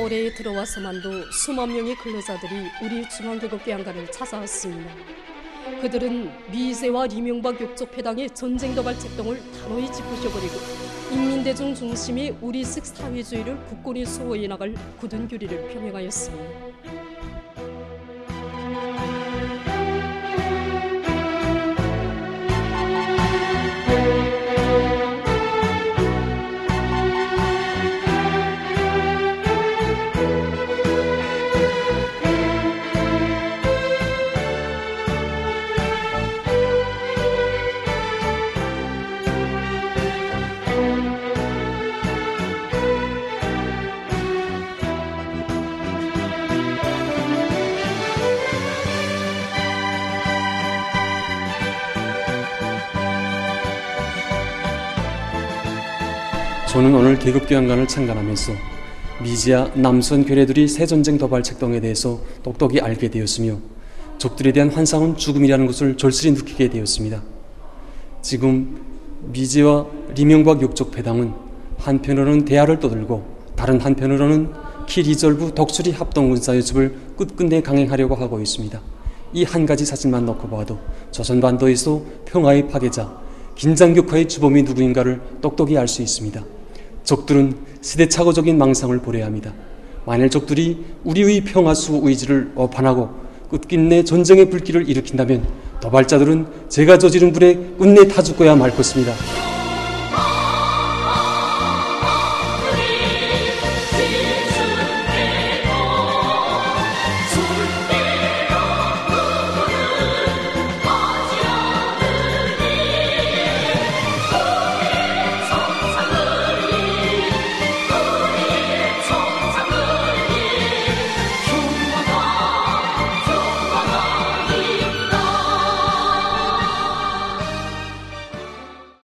올해에 들어와서만도 수만 명의 근로자들이 우리 중앙개국기안관을 찾아왔습니다. 그들은 미제와 이명박 욕족패당의 전쟁 도발 책동을 단호히 짚으셔버리고 인민대중 중심의 우리식 사회주의를 굳건히 수호해 나갈 굳은 교리를 표명하였습니다. 저는 오늘 계급기관관을 창간하면서 미지와 남선 괴뢰들이 새전쟁 도발 책동에 대해서 똑똑히 알게 되었으며 적들에 대한 환상은 죽음이라는 것을 절실히 느끼게 되었습니다. 지금 미지와 이명박 욕족패당은 한편으로는 대화를 떠들고 다른 한편으로는 키리졸브 독수리 합동군사요습을 끝끝내 강행하려고 하고 있습니다. 이 한 가지 사실만 놓고 봐도 조선반도에서 평화의 파괴자, 긴장격화의 주범이 누구인가를 똑똑히 알 수 있습니다. 적들은 시대착오적인 망상을 보려합니다. 만일 적들이 우리의 평화수 의지를 오판하고 끝끝내 전쟁의 불길을 일으킨다면 도발자들은 제가 저지른 불에 끝내 타 죽어야 말 것입니다.